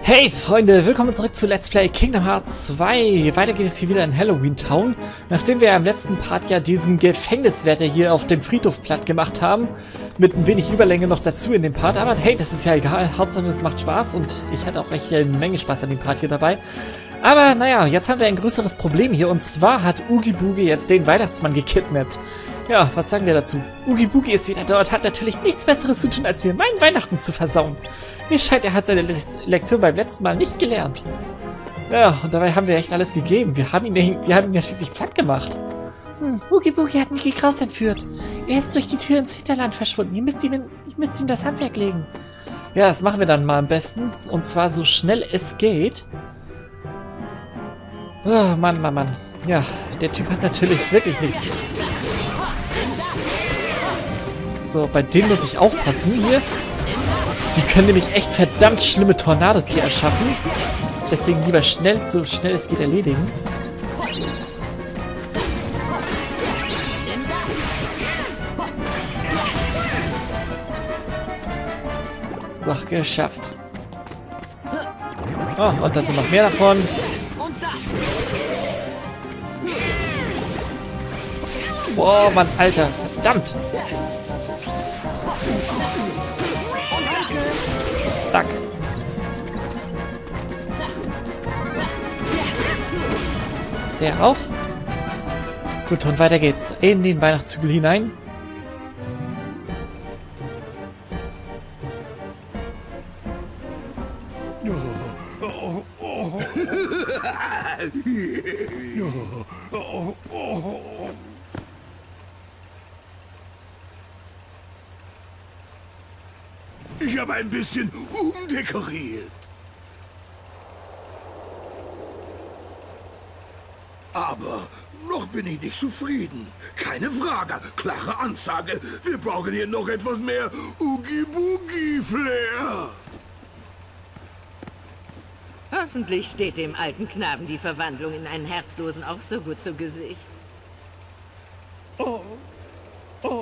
Hey Freunde, willkommen zurück zu Let's Play Kingdom Hearts 2. Weiter geht es hier wieder in Halloween Town. Nachdem wir im letzten Part ja diesen Gefängniswärter hier auf dem Friedhof platt gemacht haben, mit ein wenig Überlänge noch dazu in dem Part, aber hey, das ist ja egal. Hauptsache es macht Spaß und ich hatte auch echt eine Menge Spaß an dem Part hier dabei. Aber naja, jetzt haben wir ein größeres Problem hier und zwar hat Oogie Boogie jetzt den Weihnachtsmann gekidnappt. Ja, was sagen wir dazu? Oogie Boogie ist wieder dort, hat natürlich nichts Besseres zu tun, als mir meinen Weihnachten zu versauen. Mir scheint, er hat seine Lektion beim letzten Mal nicht gelernt. Ja, und dabei haben wir echt alles gegeben. Wir haben ihn ja schließlich platt gemacht. Oogie Boogie hat Mickey Kraus entführt. Er ist durch die Tür ins Hinterland verschwunden. Ich müsste ihm das Handwerk legen. Ja, das machen wir dann mal am besten. Und zwar so schnell es geht. Oh, Mann, Mann, Mann. Ja, der Typ hat natürlich wirklich nichts. So, bei dem muss ich aufpassen hier. Die können nämlich echt verdammt schlimme Tornados hier erschaffen. Deswegen lieber schnell, so schnell es geht, erledigen. So, geschafft. Oh, und da sind noch mehr davon. Boah, Mann, Alter. Verdammt. Zack. So, der auch. Gut, und weiter geht's. In den Weihnachtszügel hinein. Ich habe ein bisschen umdekoriert. Aber noch bin ich nicht zufrieden. Keine Frage, klare Ansage. Wir brauchen hier noch etwas mehr Oogie Boogie Flair. Hoffentlich steht dem alten Knaben die Verwandlung in einen Herzlosen auch so gut zu Gesicht. Oh. Oh.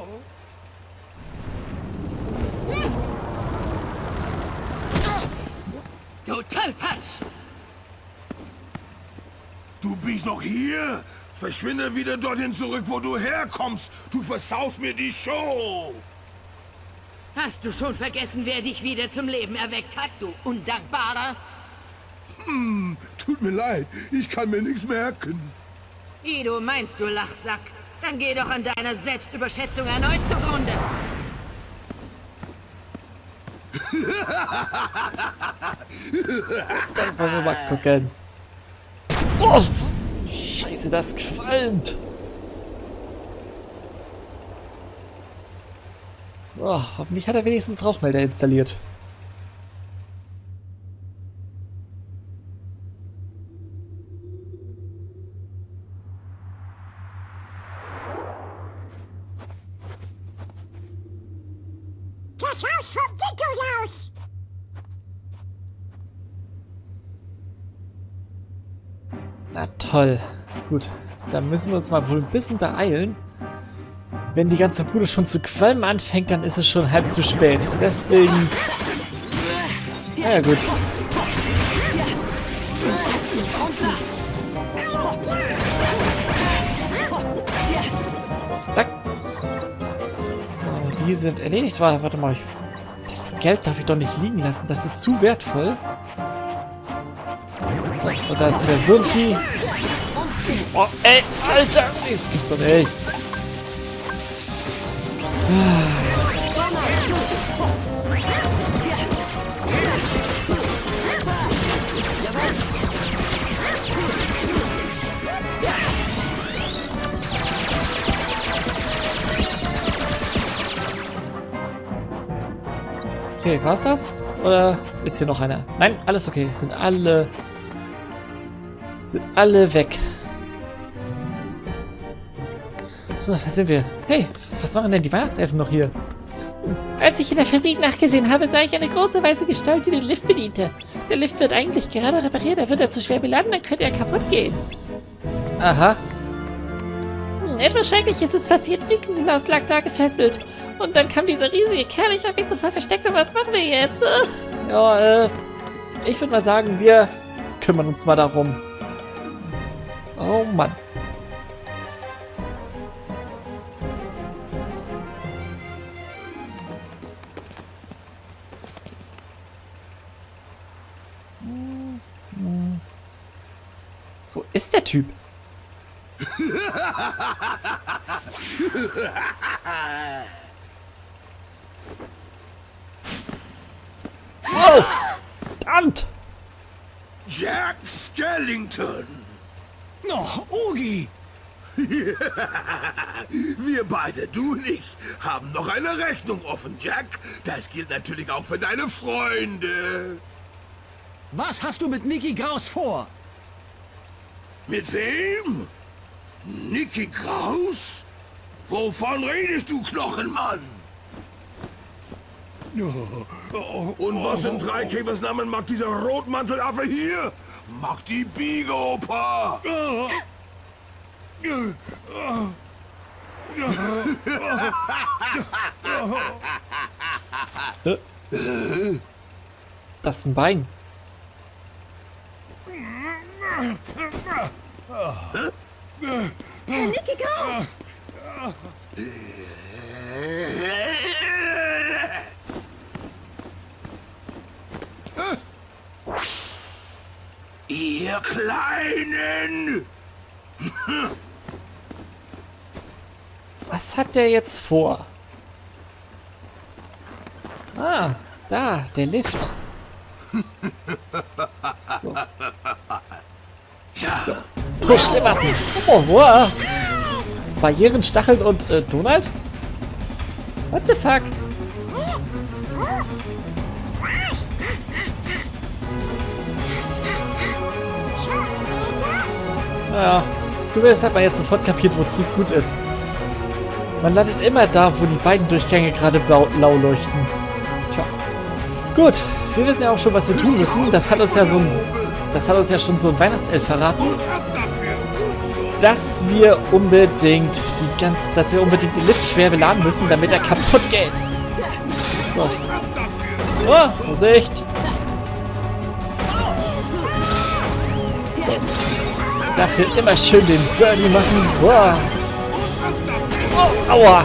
Du Tollpatsch! Du bist noch hier? Verschwinde wieder dorthin zurück, wo du herkommst. Du versaust mir die Show. Hast du schon vergessen, wer dich wieder zum Leben erweckt hat, du Undankbarer? Tut mir leid, ich kann mir nichts merken. Wie du meinst, du Lachsack? Dann geh doch an deiner Selbstüberschätzung erneut zugrunde. Dann wollen wir mal gucken. Oh, Scheiße, das qualmt. Oh, hoffentlich hat er wenigstens Rauchmelder installiert. Das Haus vom Ghetto-Haus! Na toll. Gut, dann müssen wir uns mal wohl ein bisschen beeilen. Wenn die ganze Bude schon zu qualmen anfängt, dann ist es schon halb zu spät. Deswegen... Naja, gut. So, zack. So, die sind erledigt. Warte mal, das Geld darf ich doch nicht liegen lassen. Das ist zu wertvoll. So, und da ist wieder so ein Vieh. Oh, ey, Alter! Das gibt's doch nicht. Okay, war's das? Oder ist hier noch einer? Nein, alles okay. Sind alle weg. So, da sind wir. Hey, was machen denn die Weihnachtselfen noch hier? Als ich in der Fabrik nachgesehen habe, sah ich eine große weiße Gestalt, die den Lift bediente. Der Lift wird eigentlich gerade repariert, er wird er zu schwer beladen, dann könnte er kaputt gehen. Aha. Etwas Schreckliches ist es passiert, Nikolaus lag da gefesselt. Und dann kam dieser riesige Kerl, ich habe mich sofort versteckt, und was machen wir jetzt? Ja, ich würde mal sagen, wir kümmern uns mal darum. Oh Mann. Wo ist der Typ? Oh! Verdammt! Jack Skellington! Oh, Oogie! Wir beide, du und ich, haben noch eine Rechnung offen, Jack. Das gilt natürlich auch für deine Freunde. Was hast du mit Nicky Graus vor? Mit wem? Nicky Graus? Wovon redest du, Knochenmann? Und was in Dreikäfers Namen mag dieser Rotmantelaffe hier? Mag die Biege-Oper? Das ist ein Bein. Herr Nicky Graus! Ihr Kleinen! Was hat der jetzt vor? Ah, da, der Lift. So. Ja, Push the Button. Oh, wow. Barrieren, Stacheln und Donald? What the fuck? Naja, zumindest hat man jetzt sofort kapiert, wozu es gut ist. Man landet immer da, wo die beiden Durchgänge gerade blau leuchten. Tja. Gut, wir wissen ja auch schon, was wir tun müssen. Das hat uns ja schon so ein Weihnachtself verraten. Dass wir unbedingt den Lift schwer beladen müssen, damit er kaputt geht. So. Oh, Vorsicht. So. Dafür immer schön den Birdie machen. Wow. Oh, aua.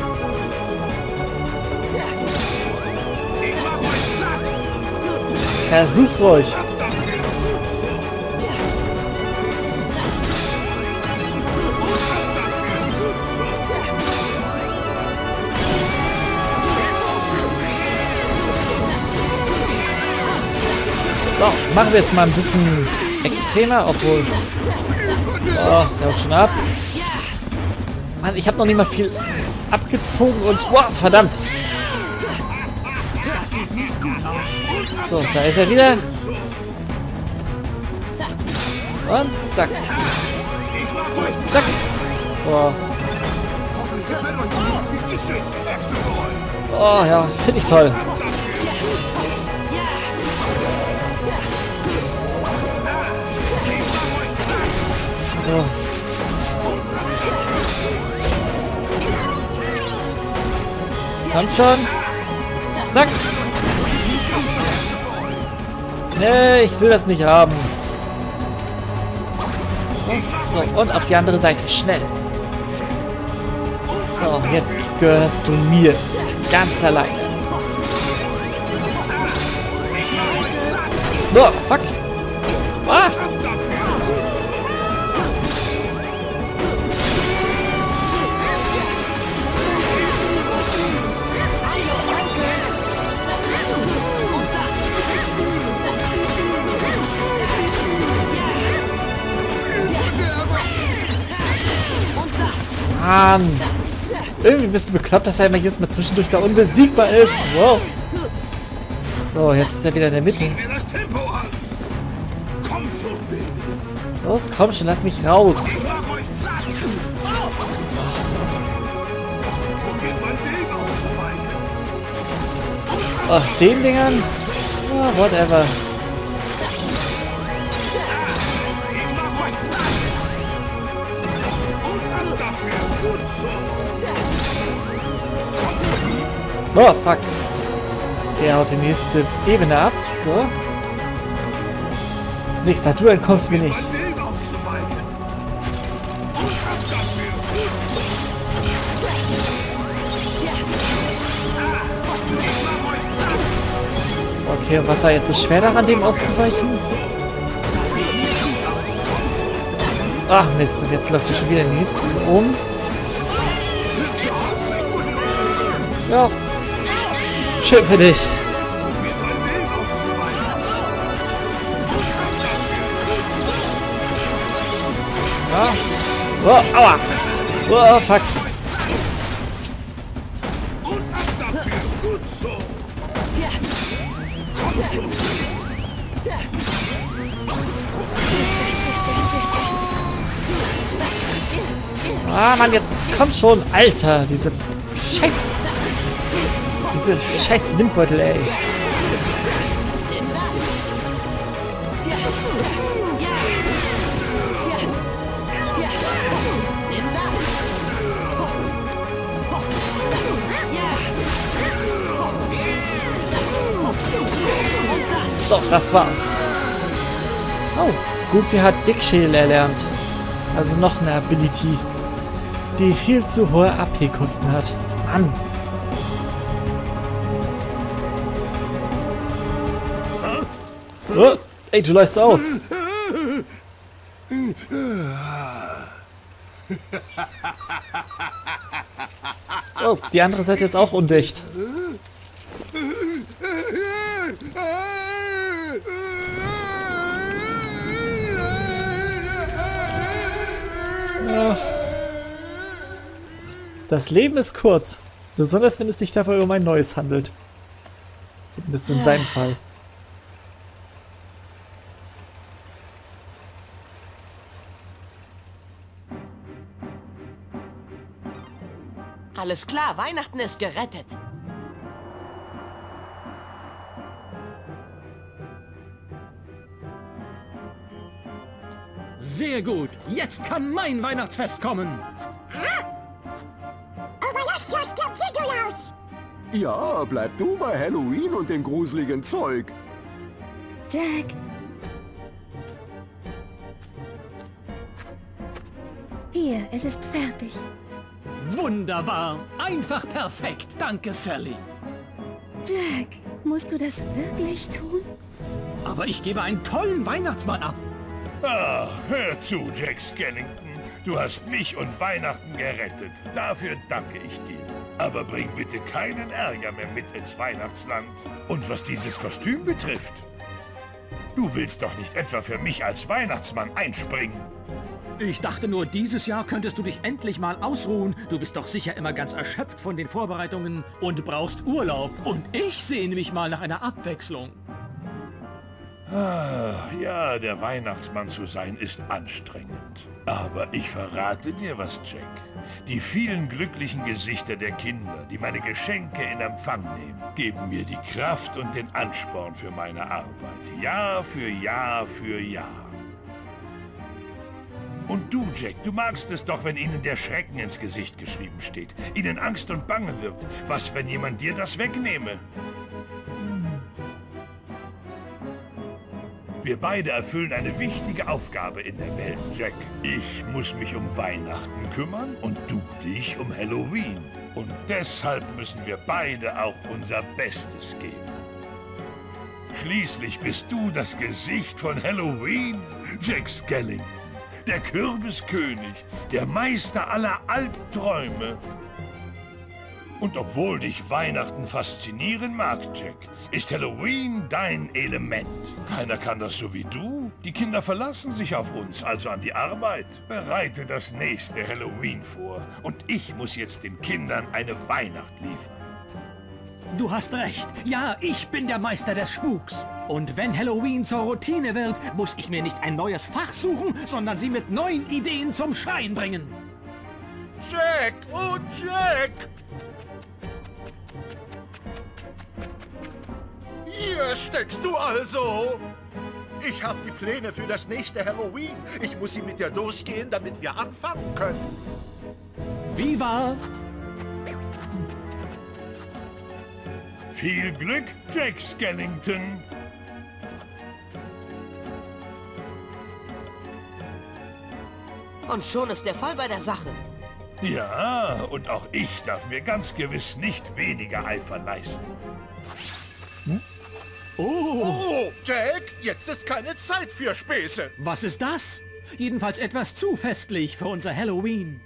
Versuch's ruhig. So, machen wir es mal ein bisschen extremer, obwohl... Oh, der haut schon ab. Mann, ich habe noch nicht mal viel abgezogen und... Wow, verdammt! So, da ist er wieder. Und zack. Zack. Oh, oh ja, finde ich toll. So. Komm schon. Zack. Nee, ich will das nicht haben. So, und auf die andere Seite. Schnell. So, jetzt gehörst du mir. Ganz alleine. Oh, fuck. Ah! Mann. Irgendwie ein bisschen bekloppt, dass er immer jetzt mal zwischendurch da unbesiegbar ist. Wow. So, jetzt ist er wieder in der Mitte. Los, komm schon, lass mich raus. Ach, den Dingern? Oh, whatever. Oh, fuck. Okay, er haut die nächste Ebene ab. So. Nächster, du entkommst mir nicht. Den aufzuweichen. Und ab dafür. Okay, und was war jetzt so schwer daran, dem auszuweichen? Ach Mist, und jetzt läuft hier schon wieder der nächste um. Ja. Schön für dich. Ja. Oh, aua. Oh, fuck. Und ab dafür. Gut so. Ah, Mann, jetzt kommt schon. Alter, diese scheiß Windbeutel, ey. So, das war's. Oh, Goofy hat Dickschädel erlernt. Also noch eine Ability, die viel zu hohe AP-Kosten hat. Mann. Oh, ey, du läufst aus. Oh, die andere Seite ist auch undicht. Ja. Das Leben ist kurz. Besonders wenn es sich dabei um ein neues handelt. Zumindest in seinem Fall. Alles klar, Weihnachten ist gerettet. Sehr gut. Jetzt kann mein Weihnachtsfest kommen. Aber lasst das Kapitel aus! Ja, bleib du bei Halloween und dem gruseligen Zeug. Jack. Hier, es ist fertig. Wunderbar. Einfach perfekt. Danke, Sally. Jack, musst du das wirklich tun? Aber ich gebe einen tollen Weihnachtsmann ab. Ach, hör zu, Jack Skellington. Du hast mich und Weihnachten gerettet. Dafür danke ich dir. Aber bring bitte keinen Ärger mehr mit ins Weihnachtsland. Und was dieses Kostüm betrifft, du willst doch nicht etwa für mich als Weihnachtsmann einspringen. Ich dachte nur, dieses Jahr könntest du dich endlich mal ausruhen. Du bist doch sicher immer ganz erschöpft von den Vorbereitungen und brauchst Urlaub. Und ich sehne mich mal nach einer Abwechslung. Ah, ja, der Weihnachtsmann zu sein ist anstrengend. Aber ich verrate dir was, Jack. Die vielen glücklichen Gesichter der Kinder, die meine Geschenke in Empfang nehmen, geben mir die Kraft und den Ansporn für meine Arbeit. Jahr für Jahr für Jahr. Und du, Jack, du magst es doch, wenn ihnen der Schrecken ins Gesicht geschrieben steht. Ihnen Angst und Bange wird. Was, wenn jemand dir das wegnehme? Wir beide erfüllen eine wichtige Aufgabe in der Welt, Jack. Ich muss mich um Weihnachten kümmern und du dich um Halloween. Und deshalb müssen wir beide auch unser Bestes geben. Schließlich bist du das Gesicht von Halloween, Jack Skellington. Der Kürbiskönig, der Meister aller Albträume. Und obwohl dich Weihnachten faszinieren mag, Jack, ist Halloween dein Element. Keiner kann das so wie du. Die Kinder verlassen sich auf uns, also an die Arbeit. Bereite das nächste Halloween vor. Und ich muss jetzt den Kindern eine Weihnacht liefern. Du hast recht. Ja, ich bin der Meister des Spuks. Und wenn Halloween zur Routine wird, muss ich mir nicht ein neues Fach suchen, sondern sie mit neuen Ideen zum Schreien bringen. Jack! Oh, Jack! Hier steckst du also! Ich habe die Pläne für das nächste Halloween. Ich muss sie mit dir durchgehen, damit wir anfangen können. Viva! Viel Glück, Jack Skellington! Und schon ist er voll bei der Sache. Ja, und auch ich darf mir ganz gewiss nicht weniger Eifer leisten. Oh, Jack, jetzt ist keine Zeit für Späße. Was ist das? Jedenfalls etwas zu festlich für unser Halloween.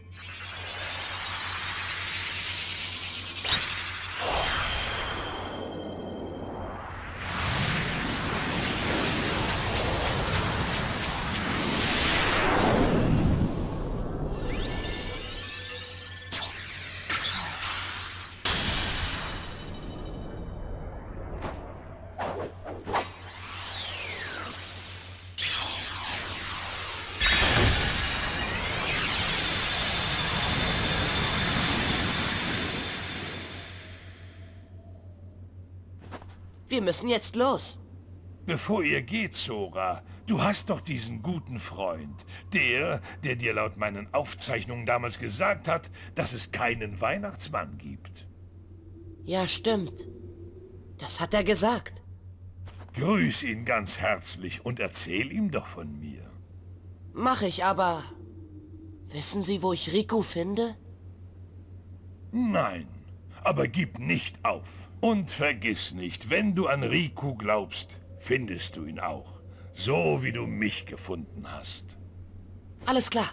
Wir müssen jetzt los. Bevor ihr geht, Sora, du hast doch diesen guten Freund. Der dir laut meinen Aufzeichnungen damals gesagt hat, dass es keinen Weihnachtsmann gibt. Ja, stimmt. Das hat er gesagt. Grüß ihn ganz herzlich und erzähl ihm doch von mir. Mach ich, aber... Wissen Sie, wo ich Riku finde? Nein, aber gib nicht auf. Und vergiss nicht, wenn du an Riku glaubst, findest du ihn auch. So wie du mich gefunden hast. Alles klar.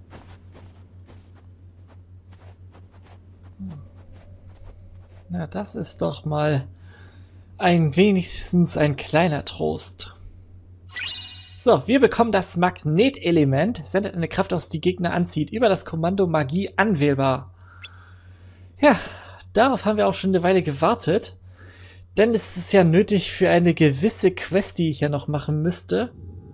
Na, das ist doch mal wenigstens ein kleiner Trost. So, wir bekommen das Magnetelement, sendet eine Kraft aus, die Gegner anzieht, über das Kommando Magie anwählbar. Ja, darauf haben wir auch schon eine Weile gewartet, denn es ist ja nötig für eine gewisse Quest, die ich ja noch machen müsste.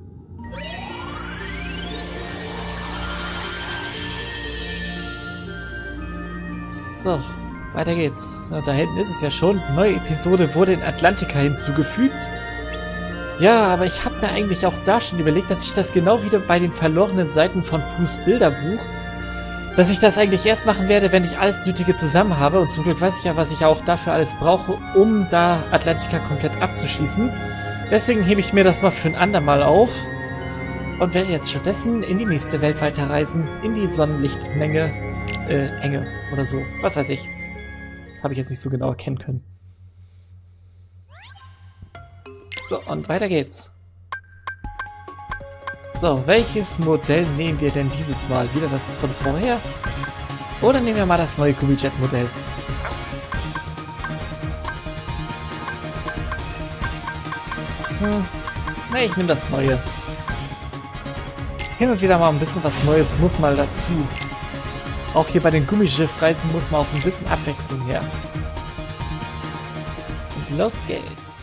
So, weiter geht's. Na, da hinten ist es ja schon. Neue Episode wurde in Atlantica hinzugefügt. Ja, aber ich habe mir eigentlich auch da schon überlegt, dass ich das genau wieder bei den verlorenen Seiten von Poos Bilderbuch, dass ich das eigentlich erst machen werde, wenn ich alles Nötige zusammen habe. Und zum Glück weiß ich ja, was ich auch dafür alles brauche, um da Atlantica komplett abzuschließen. Deswegen hebe ich mir das mal für ein andermal auf und werde jetzt stattdessen in die nächste Welt weiterreisen, in die Sonnenlichtmenge, Enge oder so. Was weiß ich. Das habe ich jetzt nicht so genau erkennen können. So, und weiter geht's. So, welches Modell nehmen wir denn dieses Mal? Wieder das von vorher? Oder nehmen wir mal das neue Gummiject-Modell? Ne, ich nehme das neue. Hin und wieder mal ein bisschen was Neues muss mal dazu. Auch hier bei den Gummischiffreisen muss man auch ein bisschen Abwechslung her. Und los geht's.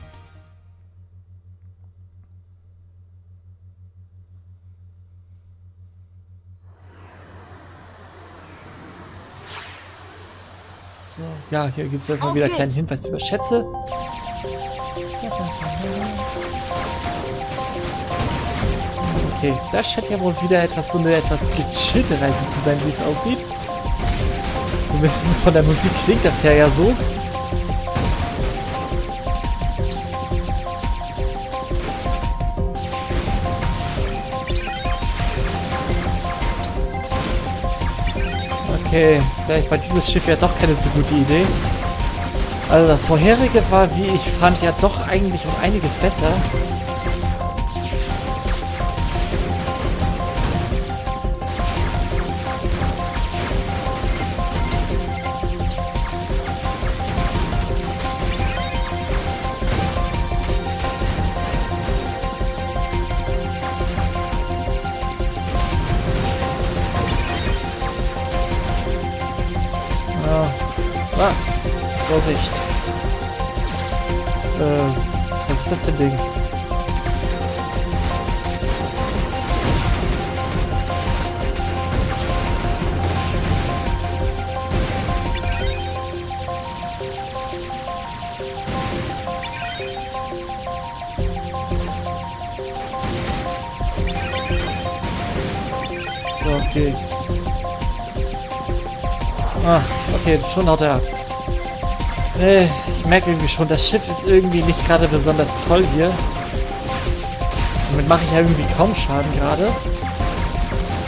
So, ja, hier gibt es erstmal wieder einen kleinen Hinweis über Schätze. Okay, das scheint ja wohl wieder so eine etwas gechillte Reise zu sein, wie es aussieht. Zumindest von der Musik klingt das ja so. Okay, vielleicht war dieses Schiff ja doch keine so gute Idee. Also das vorherige war, wie ich fand, ja doch eigentlich um einiges besser. Ah, Vorsicht. Was ist das für ein Ding? So, okay. Ah, okay, schon haut er ab. Ich merke irgendwie schon, das Schiff ist irgendwie nicht gerade besonders toll hier. Damit mache ich ja irgendwie kaum Schaden gerade.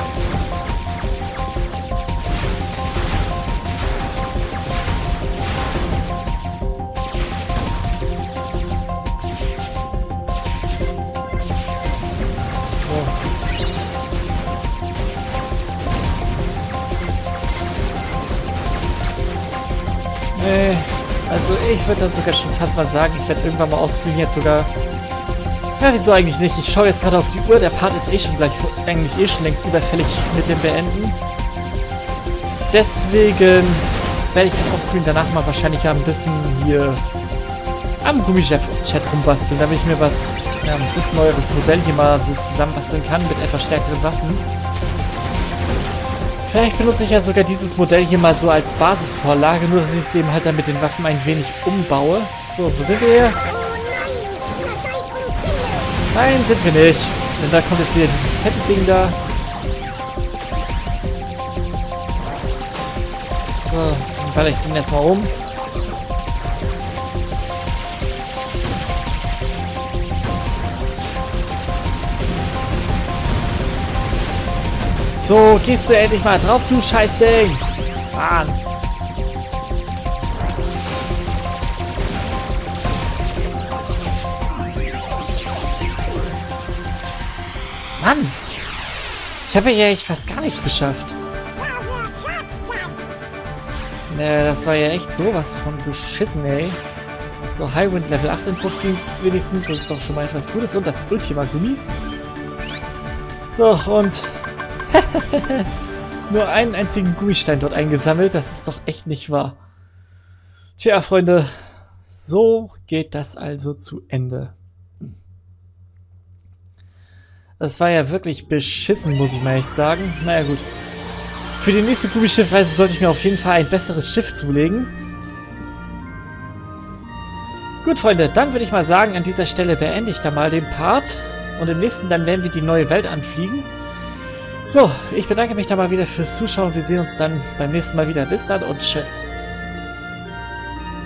Also ich würde dann sogar schon fast mal sagen, ich werde irgendwann mal offscreen jetzt sogar... Ja, wieso eigentlich nicht? Ich schaue jetzt gerade auf die Uhr, der Part ist eh schon gleich so, eigentlich eh schon längst überfällig mit dem Beenden. Deswegen werde ich dann offscreen danach mal wahrscheinlich ein bisschen hier am Gummichef-Chat rumbasteln, damit ich mir was, ja, ein bisschen neueres Modell hier mal so zusammenbasteln kann mit etwas stärkeren Waffen. Vielleicht benutze ich ja sogar dieses Modell hier mal so als Basisvorlage, nur dass ich es eben halt dann mit den Waffen ein wenig umbaue. So, wo sind wir hier? Nein, sind wir nicht. Denn da kommt jetzt wieder dieses fette Ding da. So, dann baller ich den erstmal um. So, gehst du endlich mal drauf, du Scheißding! Mann! Mann! Ich habe ja echt fast gar nichts geschafft. Ne, das war ja echt sowas von beschissen, ey. So, Highwind Level 8 Entwurf gibt's wenigstens, das ist doch schon mal etwas Gutes. Und das Ultima-Gummi. So, und... nur einen einzigen Gummistein dort eingesammelt, das ist doch echt nicht wahr. Tja, Freunde, so geht das also zu Ende. Das war ja wirklich beschissen, muss ich mal echt sagen. Naja, gut. Für die nächste Gummischiffreise sollte ich mir auf jeden Fall ein besseres Schiff zulegen. Gut, Freunde, dann würde ich mal sagen, an dieser Stelle beende ich da mal den Part. Und im nächsten dann werden wir die neue Welt anfliegen. So, ich bedanke mich da mal wieder fürs Zuschauen. Wir sehen uns dann beim nächsten Mal wieder. Bis dann und tschüss.